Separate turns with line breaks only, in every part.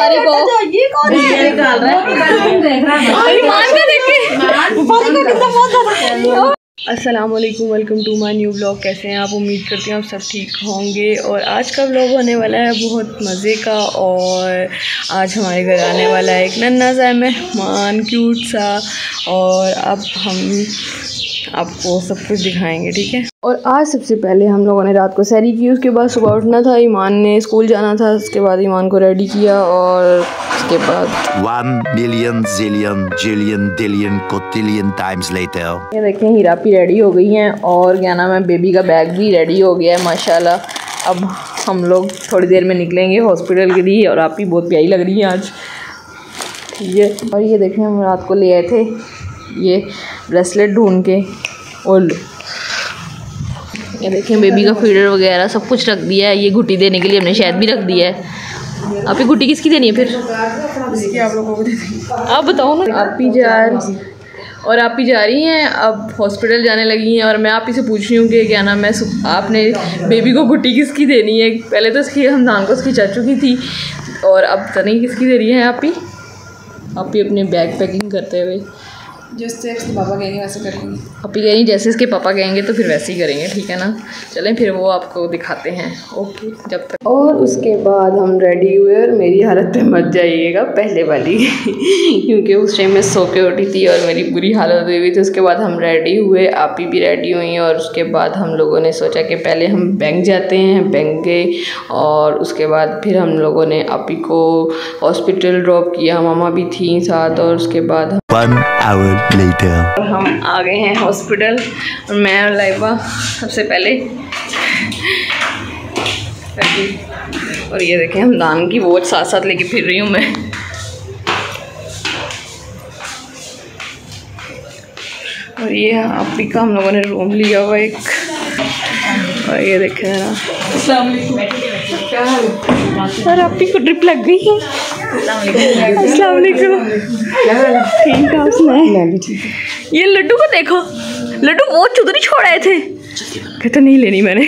बेचारे को। ये कौन है? अस्सलाम वालेकुम, welcome to my new blog. कैसे हैं आप? उम्मीद करती हूँ आप सब ठीक होंगे। और आज का ब्लॉग होने वाला है बहुत मज़े का। और आज हमारे घर आने वाला है एक नन्हा सा मेहमान, क्यूट सा। और अब हम आपको सब कुछ दिखाएंगे, ठीक है। और आज सबसे पहले हम लोगों ने रात को सैरी की, उसके बाद सुबह उठना था, ईमान ने स्कूल जाना था, उसके बाद ईमान को रेडी किया। और उसके बाद
1 million zillion jillion dillion cotillion times later।
ये देखें हीरापी रेडी हो गई हैं और क्या नाम है, बेबी का बैग भी रेडी हो गया है माशाल्लाह। अब हम लोग थोड़ी देर में निकलेंगे हॉस्पिटल के लिए। और आप ही बहुत प्यारी लग रही हैं आज, ये। और ये देखें हम रात को ले आए थे ये ब्रेसलेट ढूंढ के। और ये देखें बेबी का फीडर वगैरह सब कुछ रख दिया है। ये घुट्टी देने के लिए हमने शायद भी रख दिया है। आप ही घुट्टी किसकी देनी है फिर? आप लोगों को आप बताओ ना। आप ही जा रही हैं अब हॉस्पिटल जाने लगी हैं। और मैं आप ही से पूछ रही हूँ कि क्या नाम है, आपने बेबी को घुट्टी किसकी देनी है? पहले तो उसकी हमदान को उसकी चाचू की थी, और अब तो नहीं किसकी दे रही हैं आप ही अपने बैग पैकिंग करते हुए।
जैसे इसके पापा कहेंगे वैसे करेंगे।
आप ही कह रही जैसे इसके पापा कहेंगे तो फिर वैसे ही करेंगे, ठीक है ना। चलें फिर वो आपको दिखाते हैं, ओके जब तक। और उसके बाद हम रेडी हुए और मेरी हालत पे मत जाइएगा पहले वाली क्योंकि उस टाइम मैं सो के उठी थी और मेरी बुरी हालत हुई हुई थी। उसके बाद हम रेडी हुए, आप ही भी रेडी हुई। और उसके बाद हम लोगों ने सोचा कि पहले हम बैंक जाते हैं, बैंक गए। और उसके बाद फिर हम लोगों ने आप ही को हॉस्पिटल ड्रॉप किया, मामा भी थी साथ। और उसके बाद
1 hour later
हम आ गए हैं हॉस्पिटल। और मैं और लाइबा सबसे पहले और ये देखें हमदान की वॉच साथ साथ लेके फिर रही हूँ मैं। और ये आप ही का हम लोगों ने रूम लिया हुआ एक। और ये देखें ना, सर आप ही को ड्रिप लग गई है। अस्सलाम वालेकुम। ठीक है उसने। ये लड्डू को देखो, लड्डू बहुत चुदरी छोड़े थे, कहते नहीं लेनी मैंने।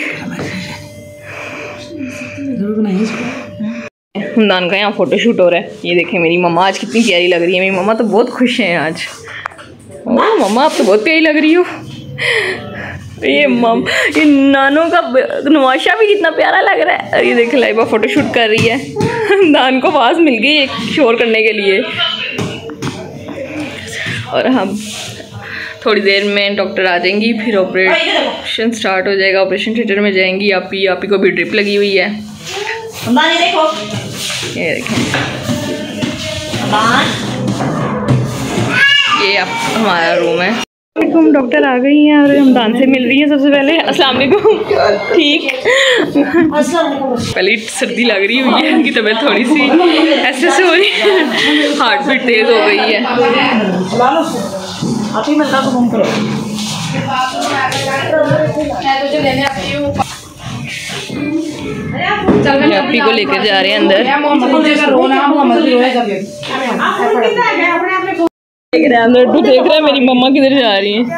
हमदान का यहाँ फोटोशूट हो रहा है। ये देखें मेरी मम्मा आज कितनी प्यारी लग रही है। मेरी मम्मा तो बहुत खुश हैं आज। ओह मम्मा आप तो बहुत प्यारी लग रही हो। ये नानों का नवाशा भी कितना प्यारा लग रहा है। ये देख लाइबा फोटोशूट कर रही है। दान को आवाज़ मिल गई एक शोर करने के लिए। और हम थोड़ी देर में डॉक्टर आ जाएंगी, फिर ऑपरेशन स्टार्ट हो जाएगा। ऑपरेशन थिएटर में जाएंगी। आप ही को भी ड्रिप लगी हुई है। ये देखें ये हमारा रूम है। हम डॉक्टर आ गई हैं और हमदान से मिल रही हैं सबसे पहले। अस्सलाम वालेकुम। ठीक पहले सर्दी लग रही हुई है, इनकी तबीयत थोड़ी सी ऐसे से हो रही है, हार्ट बीट तेज हो गई है। आप ही को लेकर जा रहे हैं अंदर। लड्डू देख रहे हैं मेरी मम्मा किधर जा रही हैं।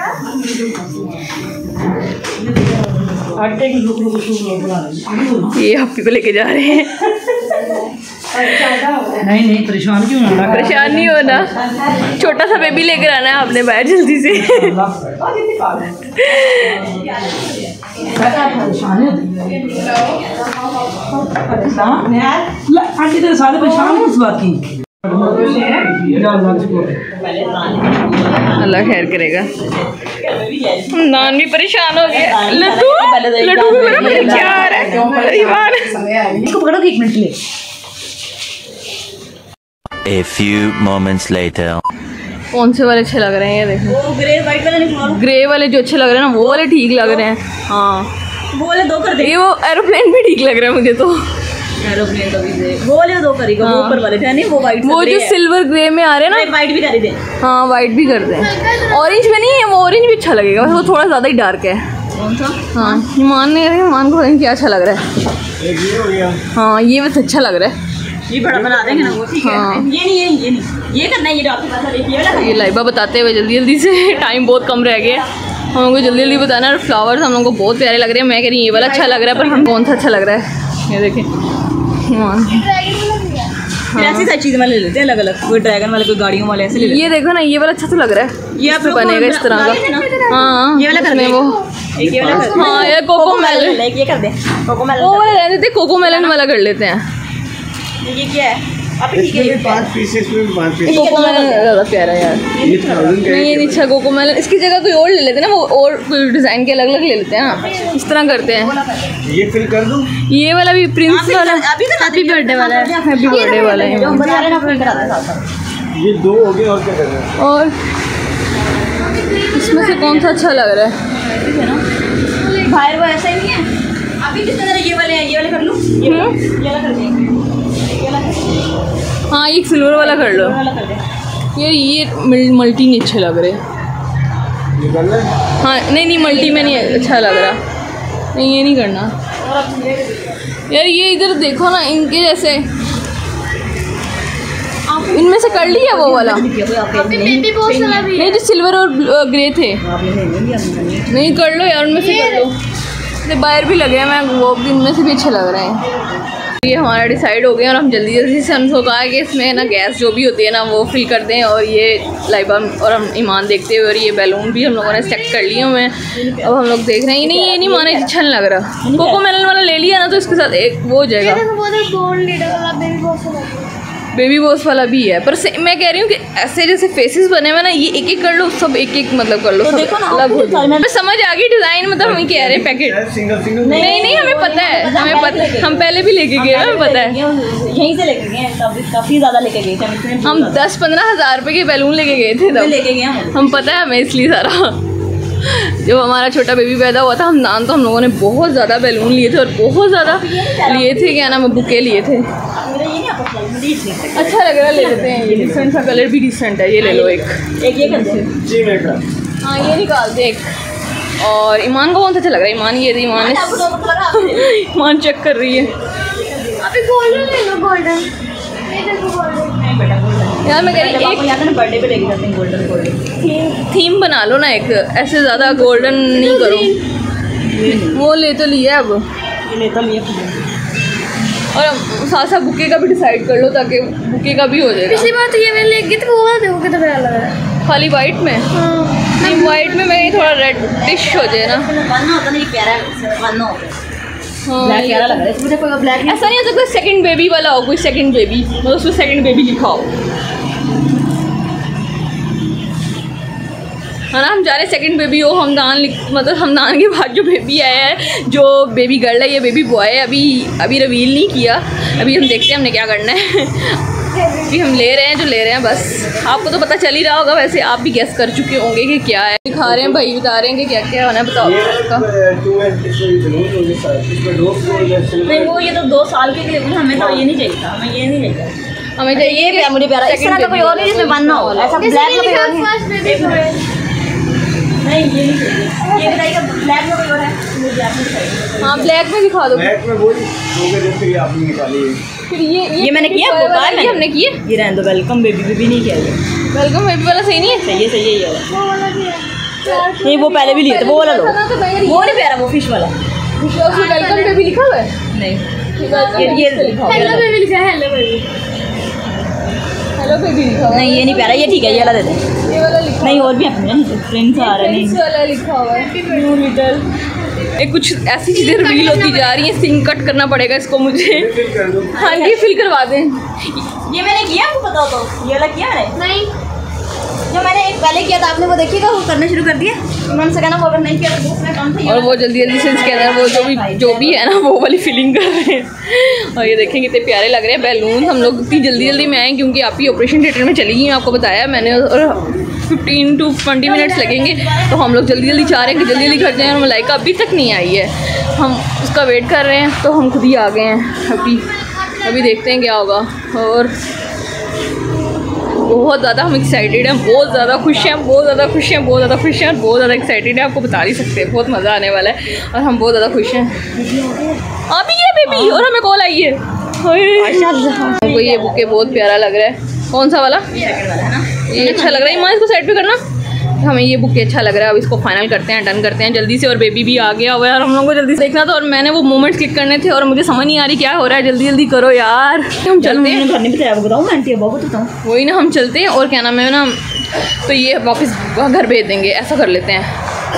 ये आप ही को लेके जा रहे हैं।
नहीं परेशान क्यों होना?
परेशान नहीं होना, छोटा सा बेबी लेकर आना है आपने बाहर जल्दी से।
सारे परेशान किस बात की?
अल्लाह खैर करेगा। नान भी परेशान हो गया। लड्डू को बड़ा प्यार है।
इसको पकड़ो एक मिनट के लिए।
A few moments later
कौन से वाले अच्छे लग रहे हैं? ये देखो ग्रे वाइट वाले निकलवाओ। ग्रे वाले जो अच्छे लग रहे हैं ना वो वाले ठीक लग रहे हैं। हाँ वो वाले 2 कर दे। ये वो एरोप्लेन भी ठीक लग रहा है मुझे तो। एरोप्लेन का भी दे, वो वाले 2 करेगा। वो ऊपर वाले थे नहीं, वो वाइट, वो जो सिल्वर ग्रे में आ रहे हैं ना, वाइट भी कर दे। हाँ वाइट भी कर दे। ऑरेंज में नहीं है, वो ऑरेंज भी अच्छा लगेगा, वो थोड़ा ज़्यादा ही डार्क है। कौन सा? हाँ ईमान को क्या अच्छा लग रहा है। हाँ ये बस अच्छा लग रहा है।
ये बड़ा बना देंगे ना वो, ठीक है।
हाँ।
ये नहीं ये करना है। ये आपके पास देखिए
ये लाइबा बताते हुए जल्दी से, टाइम बहुत कम रह गया। हम लोग को जल्दी बताना है। फ्लावर्स हम लोग को बहुत प्यारे लग रहे हैं। मैं कह रही हूँ ये वाला अच्छा लग रहा है, पर हम कौन सा अच्छा लग रहा है। ये देखें
फिर ऐसी सारी चीज़ें वाले ले लेते हैं अलग अलग, कोई ड्रैगन वाले, कोई गाड़ियों वाले, ऐसे ले लेते
ये देखो ना, ये वाला अच्छा तो लग रहा है,
ये आप लोग
बनेगा इस तरह का। हाँ
ये वाला कर
उसमें
दे,
वो
एक ये वाला कर दे।
हाँ ये कोको मेलन,
एक ये कर दे, कोको मेलन
वो वाला रहने देते, कोको मेलन वाला कर लेते हैं।
ये क्या है? आप ठीक है,
इसमें भी 5 पीस, इसमें भी 5 पीस।
कोको मेलन ज़्यादा प्यारा है यार।
ये 1000 का
नहीं ये नहीं अच्छा, कोको मेलन इसकी जगह कोई और ले लेते हैं ना, वो और कोई डिज़ाइन के अलग अलग ले लेते हैं ना, इस तरह करते हैं।
ये फिल कर दूं?
ये वाला भी प्रिंस वाला
अभी तो
हैप्पी बर्थडे वाला है, हैप्पी बर्थडे वाला है।
जो हम बता रहे हैं ना, फिर करा दे साथ।
ये 2 हो गए, और क्या कर रहे हैं?
और इसमें से कौन सा अच्छा लग रहा है?
बाहर वो ऐसा ही नहीं है। अभी किस तरह ये वाले हैं, ये वाले कर लूँ, ये वाला कर देंगे, ये वाला कर देंगे,
हाँ ये सिल्वर वाला कर लो।
ये वाला कर दे।
ये मल्टी नहीं अच्छे लग रहे।
ये करना है?
हाँ नहीं मल्टी में नहीं अच्छा लग रहा। नहीं ये नहीं करना यार, ये इधर देखो ना, इनके जैसे इनमें से कर लिया वो वाला, नहीं जो सिल्वर और ग्रे थे, नहीं कर लो यार, उनमें से कर लो। बाहर भी लगे हैं, मैं वो भी इनमें से भी अच्छे लग रहे हैं। ये हमारा डिसाइड हो गया और हम जल्दी जल्दी से हमको कहा कि इसमें ना गैस जो भी होती है ना वो फिल कर दें, और ये लाइबा और हम ईमान देखते हुए, और ये बैलून भी हम लोगों ने सेट कर लिए हुए हैं। अब हम लोग देख रहे हैं, नहीं ये नहीं माने, अच्छा नहीं लग रहा। कोको मेलन वाला ले लिया ना तो इसके साथ एक वो हो जाएगा, बेबी बॉस वाला भी है। पर मैं कह रही हूँ कि ऐसे जैसे फेसेस बने हुए ना, ये एक एक कर लो, सब एक एक मतलब कर लो,
तो
सब
देखो ना,
अलग हो जाए। मैं समझ आ गई डिज़ाइन, मतलब हम कह रहे हैं पैकेट,
सिंगल सिंगल
नहीं हमें पता है, हमें पता, हम पहले भी लेके गए, हमें पता है।
यहीं से लेके गए, काफ़ी ज़्यादा लेके गए थे
हम 10-15 हज़ार रुपये के बैलून लेके गए थे तब,
लेके गए
हम पता है हमें, इसलिए सारा। जब हमारा छोटा बेबी पैदा हुआ था, हम लोगों ने बहुत ज़्यादा बैलून लिए थे, और बहुत ज़्यादा लिए थे, क्या नाम, बुके लिए थे। अच्छा लग रहा है, ले लेते हैं ये, डिसेंट सा कलर भी डिसेंट है, ये ले लो एक
ये कर दे।
जी मैं कर।
हाँ ये निकाल दे एक। और ईमान को कौन सा अच्छा लग रहा है? ईमान ये ईमान चेक कर रही है यार। मैं कह रही एक
बर्थडे पे लेके जाते हैं गोल्डन
थीम बना लो ना एक, ऐसे ज़्यादा गोल्डन नहीं करो। वो ले तो लिया अब,
ये लेता लिया।
और साथ साथ बुके का भी डिसाइड कर लो, ताकि बुके का भी हो जाएगा।
पिछली बार तो ये मैंने लेके तो वो देखो कितना प्यारा लग रहा है।
खाली वाइट में, नहीं वाइट में मैं थोड़ा रेडिश हो जाए ना।
बनना होता नहीं, प्यारा बनना होता है।
हाँ,
ब्लैक प्यारा लग रहा है, मुझे कोई ब्लैक
ऐसा नहीं हो सकता सेकंड बेबी वाला हो, कोई सेकंड बेबी, मतलब उसमें सेकंड बेबी लिखा हो, है ना। हम जा रहे सेकंड बेबी हो, हमदान मतलब हमदान के बाद जो बेबी आया है, जो बेबी गर्ल है, ये बेबी बॉय है, अभी रिवील नहीं किया। अभी हम देखते हैं हमने क्या करना है। अभी हम ले रहे हैं जो ले रहे हैं, बस आपको तो पता चल ही रहा होगा, वैसे आप भी गेस कर चुके होंगे कि क्या है। दिखा रहे हैं भाई, बता रहे हैं कि क्या क्या होना है, बताओ इसका।
नहीं वो ये तो 2 साल के लिए, हमें तो ये नहीं चाहिए था, हमें ये नहीं चाहिए।
हमें चाहिए
ये मुझे प्यारा, इस तरह का कोई और नहीं जिसमें बनना हो, ऐसा ब्लैक में कोई और नहीं। नहीं ये नहीं चाहिए, ये बताइएगा ब्लैक में कोई और है, मुझे ब्लैक में चाहिए।
हाँ ब्लैक में दिखा दो।
ब्लैक में वही लोगे जैसे कि आपने निकाली है।
फिर
ये मैंने किया,
ये हमने किए।
ये रहने दो, वेलकम बेबी भी नहीं किया ये।
वेलकम बेबी वाला सही नहीं है?
सही है ये वाला। नहीं वो पहले भी लिए थे, वो वाला लो। वो नहीं प्यारा, वो फिश वाला।
उसमें वेलकम बेबी लिखा हुआ है?
नहीं ये लिखा हुआ
हेलो बेबी लिखा है, हेलो बेबी।
हेलो बेबी लिखा हुआ है।
नहीं ये नहीं प्यारा, ये ठीक है, ये वाला दे दे।
ये वाला लिखा
नहीं और भी अपने फ्रेंड्स आ रहे हैं।
फ्रेंड्स वाला लिखा हुआ है, न्यू लिटिल। ये कुछ ऐसी चीज़ें रिवील होती जा रही हैं, सिंग कट करना पड़ेगा इसको मुझे। हाँ ये फिल करवा दें।
ये मैंने किया, आपको पता हो तो ये वाला किया मैंने।
नहीं
जो मैंने एक पहले किया था, आपने वो देखिएगा, वो करना शुरू कर दिया। उन्होंने कहना वो अगर नहीं किया तो दूसरा काम था।
और वो जल्दी जल्दी से इसके अंदर वो जो भी है ना, वो वाली फीलिंग कर रहे हैं। और ये देखें कितने प्यारे लग रहे हैं बैलून। हम लोग इतनी जल्दी जल्दी में आए क्योंकि आप ही ऑपरेशन थिएटर में चली गई, आपको बताया मैंने, और 15 to 20 मिनट्स लगेंगे। तो हम लोग जल्दी जल्दी चाह रहे हैं कि जल्दी जल्दी कर जाएँ, और मलाइका अभी तक नहीं आई है, हम उसका वेट कर रहे हैं। तो हम खुद ही आ गए हैं अभी देखते हैं क्या होगा। और बहुत ज़्यादा हम एक्साइटेड हैं, बहुत ज़्यादा खुश हैं, बहुत ज़्यादा खुश हैं, बहुत ज़्यादा खुश हैं, बहुत ज़्यादा एक्साइटेड है। आपको बता नहीं सकते, बहुत मज़ा आने वाला है और हम बहुत ज़्यादा खुश हैं। अभी ये बेबी और हमें कॉल आई है। हमको ये बुके बहुत प्यारा लग रहा है। कौन सा वाला? ये अच्छा लग रहा है। ईमान इसको साइड पे करना। हमें ये बुक अच्छा लग रहा है, अब इसको फाइनल करते हैं, डन करते हैं जल्दी से। और बेबी भी आ गया हुआ है और हम लोगों को जल्दी से देखना था और मैंने वो मोमेंट्स क्लिक करने थे और मुझे समझ नहीं आ रही क्या हो रहा है। जल्दी जल्दी करो यार, हम चलते हैं।
घर नहीं बताया, बताऊँ मैं आंटी बहुत बताऊँ।
वही ना, हम चलते हैं और क्या नाम है ना, तो ये वापस घर भेज देंगे, ऐसा कर लेते हैं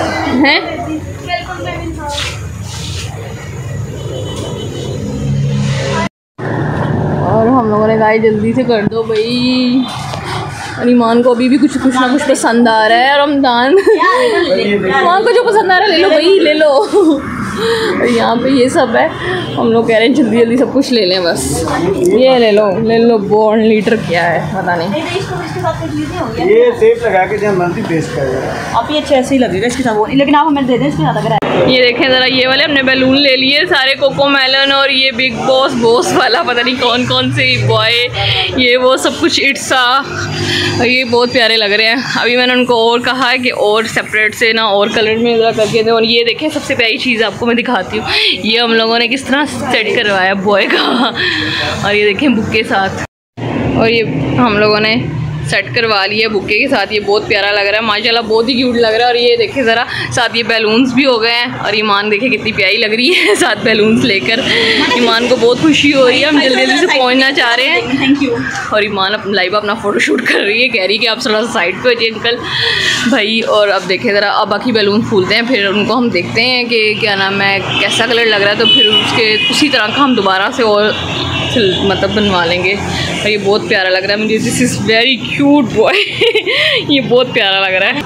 और हम लोगों ने कहा जल्दी से कर दो भाई। और ईमान को अभी भी कुछ ना कुछ पसंद आ रहा है। रमज़ान ईमान को जो पसंद आ रहा है ले लो भाई, ले लो। और यहाँ पे ये सब है, हम लोग कह रहे हैं जल्दी जल्दी सब कुछ ले लें बस। ये ले लो बॉर्न लीटर क्या है पता नहीं।
ये सेब लगा के जब मर्जी पेस्ट करेगा
आप, ये अच्छे ऐसे ही लगेगा इसके साथ, लेकिन आप हमें दे दें इसके साथ अगर।
ये देखें ज़रा, ये वाले हमने बैलून ले लिए सारे, कोको मेलन और ये बिग बॉस वाला, पता नहीं कौन कौन से बॉय, ये वो सब कुछ इट्सा, ये बहुत प्यारे लग रहे हैं। अभी मैंने उनको और कहा है कि और सेपरेट से ना और कलर में ज़रा करके दें। और ये देखें सबसे प्यारी चीज़ आपको मैं दिखाती हूँ, ये हम लोगों ने किस तरह सेट करवाया बॉय का। और ये देखें बुक के साथ, और ये हम लोगों ने सेट करवा लिया बुके के साथ। ये बहुत प्यारा लग रहा है माशाल्लाह, बहुत ही क्यूट लग रहा है। और ये देखें ज़रा साथ ये बैलून्स भी हो गए हैं। और ईमान देखे कितनी प्यारी लग रही है साथ बैलून्स लेकर। ईमान को बहुत खुशी हो रही है, हम जल्दी जल्दी से पहुंचना चाह रहे हैं।
Thank you.
और ईमान लाइव अपना फ़ोटोशूट कर रही है, कह रही है कि आप थोड़ा साइड पे हो जाइए अंकल भाई। और अब देखें ज़रा, अब बाकी बैलून फूलते हैं, फिर उनको हम देखते हैं कि क्या नाम है, कैसा कलर लग रहा है, तो फिर उसके उसी तरह का हम दोबारा से और मतलब बनवा लेंगे। और ये बहुत प्यारा लग रहा है मुझे, this is very cute boy. ये बहुत प्यारा लग रहा है।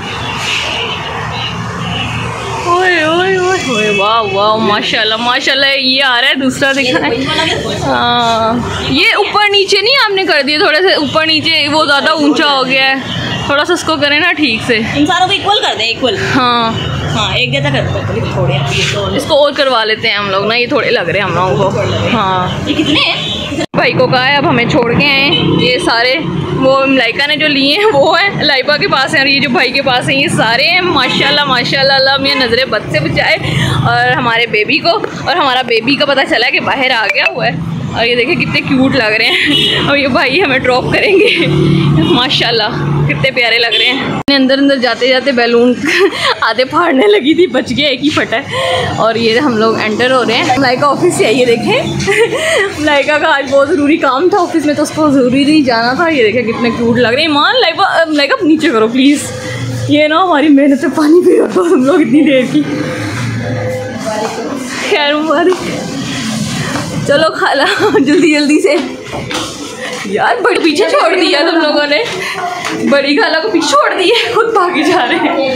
ओए ओए ओए, वाह वाह माशाल्लाह माशाल्लाह। ये आ रहा है दूसरा, दिखा है। हाँ, ये ऊपर नीचे नहीं आपने कर दिए, थोड़े से ऊपर नीचे, वो ज़्यादा ऊंचा हो गया है, थोड़ा सा उसको करें ना ठीक से।
इन सारों को इक्वल कर दें, इक्वल। हाँ एक जैसा कर दो थोड़े,
इसको और करवा लेते हैं हम लोग ना, ये थोड़े लग रहे हैं हम लोगों को। हाँ,
ये कितने हैं?
भाई को कहा है अब हमें छोड़ के आए। ये सारे वो लाइका ने जो लिए हैं वो हैं, लाइबा के पास हैं, और ये जो भाई के पास हैं ये सारे हैं माशाल्लाह माशाल्लाह। अल्लाह मियां नज़रें बद से बचाए। और हमारे बेबी को, और हमारा बेबी का पता चला कि बाहर आ गया हुआ है। और ये देखें कितने क्यूट लग रहे हैं। और ये भाई हमें ड्रॉप करेंगे माशाल्लाह, कितने प्यारे लग रहे हैं। अंदर जाते जाते बैलून आधे फाड़ने लगी थी, बच गया, एक ही फटा है। और ये हम लोग एंटर हो रहे हैं लाइका ऑफिस से। आइए देखें, लाइका का आज बहुत ज़रूरी काम था ऑफिस में, तो उसको ज़रूरी नहीं जाना था। ये देखें कितने क्यूट लग रहे हैं। मान लाइका नीचे करो प्लीज़, ये ना हमारी मेहनत से पानी पी रहा हम लोग इतनी देर की। खैर मुबारक, चलो खाला जल्दी जल्दी से। यार बड़ी पीछे छोड़ दिया तुम लोगों ने, बड़ी खाला को पीछे छोड़ दिए, खुद भागे जा रहे हैं।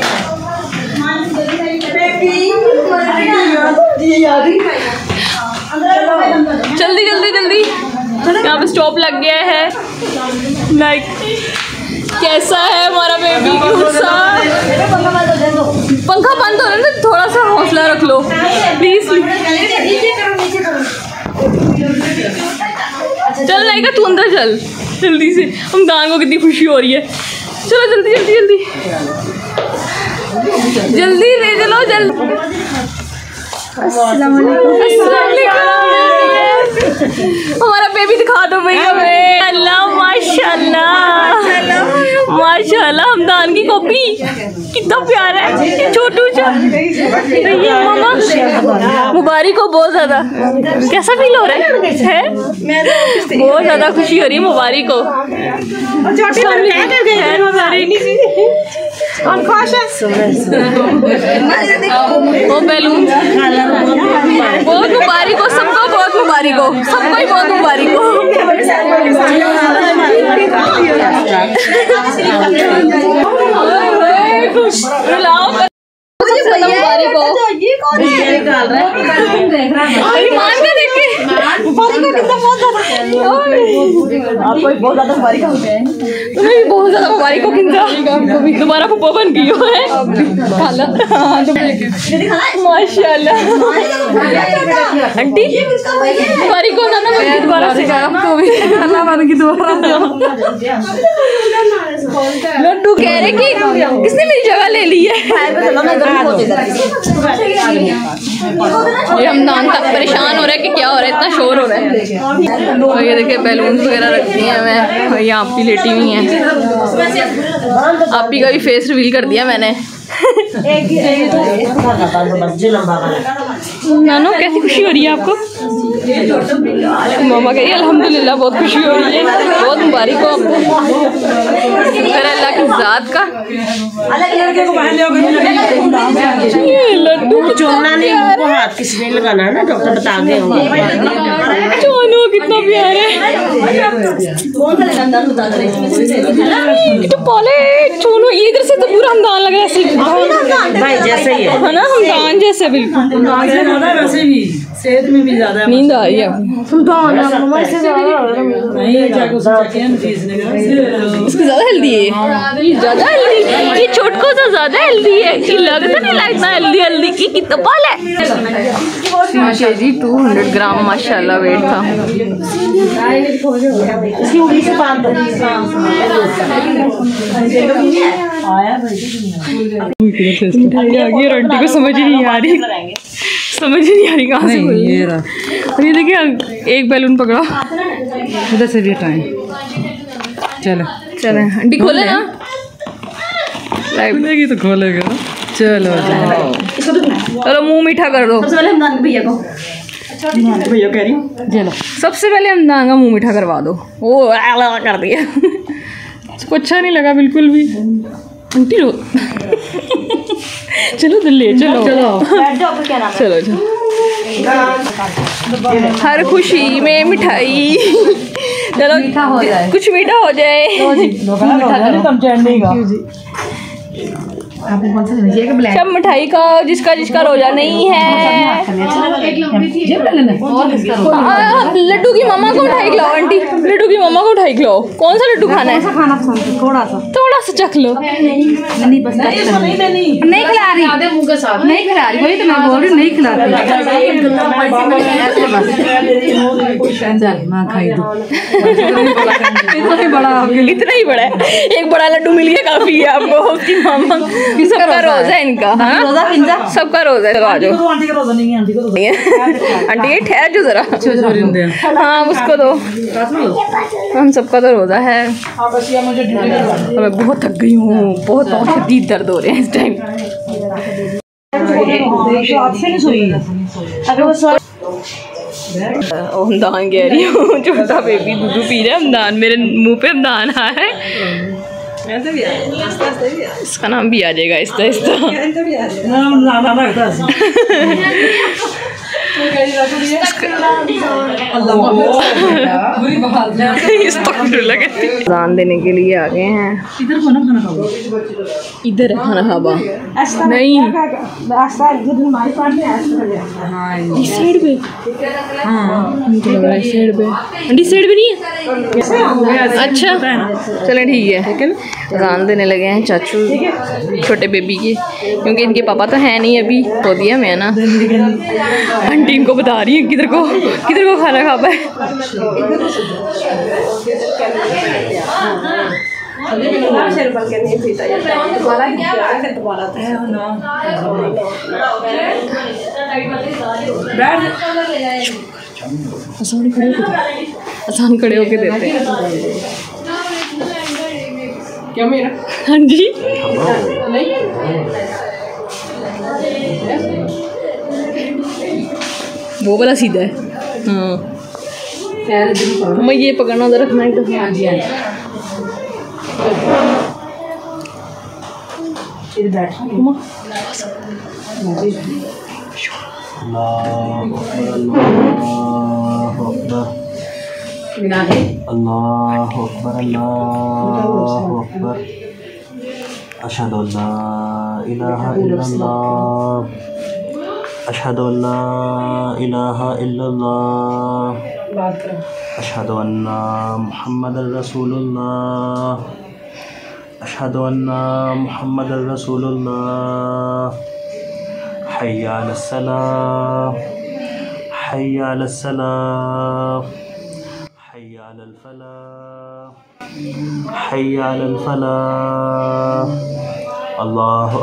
जल्दी जल्दी जल्दी, यहाँ पे स्टॉप लग गया है। लाइक कैसा है हमारा बेबी, पंखा बंद हो रहा है ना, थोड़ा सा हौसला रख लो प्लीज। चल लाइका तू अंदर चल जल्दी से, हम दान को कितनी खुशी हो रही है। चलो जल्दी जल्दी जल्दी जल्दी ले चलो जल्दी। अस्सलाम हमारा बेबी दिखा दो भैया हमें। अल्लाह माशाल्लाह माशाल्लाह, हमदान की कॉपी कितना प्यारा है, छोटू सा। मामा मुबारक हो बहुत ज़्यादा, कैसा फील हो रहा है? बहुत ज़्यादा खुशी हो रही है, मुबारक हो। वो बैलून बहुत मुबारक हो सबको, बहुत मुबारक हो सबको ही, बहुत मुबारक हो। मुबारक हो। ये कौन निकाल रहा है? ईमान का देखे आपको बहुत ज़्यादा मुबारक हो, तुम्हें बहुत ज़्यादा मुबारक हो। किंतु दोबारा पप्पा बन गई हो है खाला। माशाल्लाह आंटी मुबारक हो, नाना बन की दोबारा से आपको भी, खाला बन की दोबारा। लड्डू कह रहे कि किसने मेरी जगह ले ली है। ये हमदान तक परेशान हो रहा है कि क्या हो रहा है, इतना शोर हो रहा है। और ये देखिए बैलून वगैरह रख दिए हैं मैं, और यहाँ आप भी लेटी हुई हैं। आप ही का भी फेस रिवील कर दिया मैंने। नानो कैसी खुशी हो रही है आपको? मामा कही अल्हम्दुलिल्लाह बहुत खुशी हो रही है, बहुत मुबारक हो आपको शुक्र अल्लाह की ज़ात का। लड्डू
चोना नहीं, उनको हाथ किसी ने लगाना है ना, डॉक्टर बता गए होंगे।
चोनो कितना प्यारा है, चोनो ये इधर से तो पूरा हमदान लग रहा है
भाई जैसे ही
है ना, हमदान जैसे बिल्कुल।
वैसे भी सेहत में भी ज्यादा
नींद आ रही है इसको ज्यादा हेल्दी है, ज्यादा हेल्दी, ये छोटको तो ज्यादा हेल्दी है, ये लगता नहीं लगता हेल्दी हेल्दी की कितना पाल है। 200 ग्राम माशाल्लाह वेट था। आंटी को समझ ही नहीं आ रही, कहाँ से ये रहा। और ये देखिए एक बैलून पकड़ा,
उधर से भी हटाएं। चलो
चले आंटी खोले ना,
खुलेगी तो खोलेगा। चलो
चलो मुंह मीठा कर दो।
सबसे पहले हमदान भैया को,
भैया कह रही हूँ। चलो
सबसे पहले हमदान का मुंह मीठा करवा दो। वो कर दिया,
उसको अच्छा नहीं लगा बिल्कुल भी।
आंटी रो चलो दिल्ली चलो
बैठ जाओ। क्या नाम है?
चलो हर खुशी में मिठाई, चलो मीठा हो जाए, कुछ मीठा हो जाए। सब मिठाई का जिसका जिसका रोजा नहीं है। लड्डू की मम्मा को उठाई खिलाओ आंटी, लड्डू की मम्मा को उठाई खिलाओ। कौन सा लड्डू खाना है? थोड़ा सा चख लो।
नहीं खिला रही, नहीं खिला रही, वही तो मैं बोल रही हूँ, नहीं खिला रही। माँ खाई दो,
इतना ही बड़ा है, एक बड़ा लड्डू मिल गया काफी है आपको। उसकी मामा सबका रोजा है इनका, सबका रोजा है। चलो आ जाओ आंटी का रोजा नहीं है, आंटी ये ठहर जो जरा। हाँ उसको दो, हम सबका तो रोजा है। मैं बहुत थक गई हूँ, बहुत शदीद दर्द हो रहे हैं इस टाइम। हमदान कह रही हूँ, छोटा बेबी दूध पी रहा है। हमदान मेरे मुंह पे हमदान आ है, इसका नाम भी आ जाएगा आहिस्ता आहिस्ता। अज़ान देने के लिए आ गए हैं। इधर है खाना खाबा नहीं, इस साइड पे, इस साइड पे नहीं है। अच्छा चलें ठीक है। अज़ान देने लगे हैं चाचू छोटे बेबी के, क्योंकि इनके पापा तो हैं नहीं अभी, तो दिया मैं ना। आंटी इनको बता रही है किधर को खाना खाबा है। आसान खड़े होके देते हैं क्या मेरा? हाँ जी वो वाला सीधा है। हाँ मैं ये पकड़ना उधर रखना है। हाँ जी
अल्लाहु अकबर अल्लाहु अकबर अशहदु अल्ला इलाहा इल्लल्लाह अशहदु अल्ला इलाहा इल्लल्लाह अशहदु अन्ना मुहम्मदर रसूलुल्लाह अशहदु अन्ना मुहम्मदर रसूलुल्लाह हय्या अलस सलाह हय्या अलस सलाह हय्या अलल फलाह हय्या अलल फलाह अल्लाहु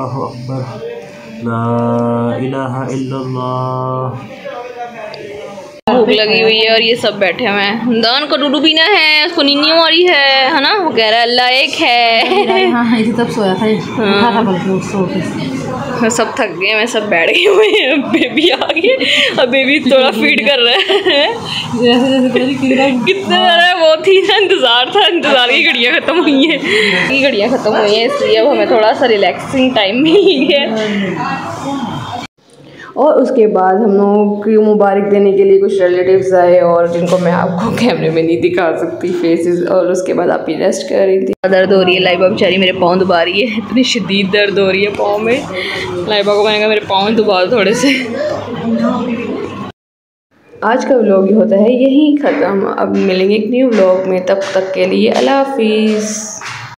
अकबर ला इलाहा इल्लल्लाह
भूख लगी हुई है और ये सब बैठे हुए हैं। दान को डूडू पीना है, उसको नींद आ रही है ना, वो कह रहा है अल्लाह एक है।
हाँ इसे तब सोया था, उठा था बल्कि सो के।
सब थक गए, मैं सब बैठ गए हुए हैं। बेबी आ गई और बेबी थोड़ा फीड कर रहा है। कितने ज़्यादा वो थी ना, इंतज़ार की घड़ियाँ ख़त्म हुई हैं, इसलिए अब हमें थोड़ा सा रिलैक्सिंग टाइम मिल गया। और उसके बाद हम लोगों को मुबारक देने के लिए कुछ रिलेटिव्स आए और जिनको मैं आपको कैमरे में नहीं दिखा सकती फेसेस। और उसके बाद आप ही रेस्ट कर रही थी। दर्द हो रही है, लाइबा बेचारी मेरे पाँव दबा रही है, इतनी शदीद दर्द हो रही है पाँव में। लाइबा को मैंने कहा मेरे पाँव दबा थोड़े से। आज का व्लॉग होता है यहीं ख़त्म। अब मिलेंगे एक न्यू व्लॉग में, तब तक के लिए अल्लाह हाफिज़।